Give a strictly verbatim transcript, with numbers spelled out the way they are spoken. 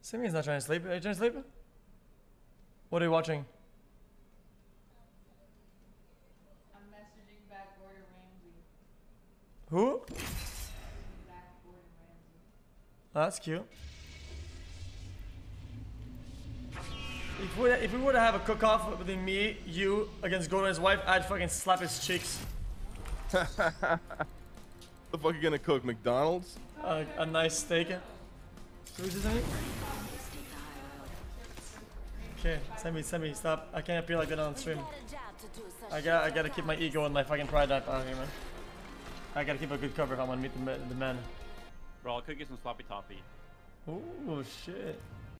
Simi's not trying to sleep. Are you trying to sleep? What are you watching? I'm messaging back Gordon Ramsay. Who? Messaging back Gordon Ramsay. Oh, that's cute. If we, if we were to have a cook-off between me, you, against Gordon's wife, I'd fucking slap his cheeks. The fuck you gonna cook? McDonald's? Uh, a nice steak. Who's this any? Okay, send me, send me, stop. I can't appear like that on stream. I gotta, I gotta keep my ego and my fucking pride up out here, man. I gotta keep a good cover if I want to meet the, the men. Bro, I'll cook you some sloppy toppy. Oh shit.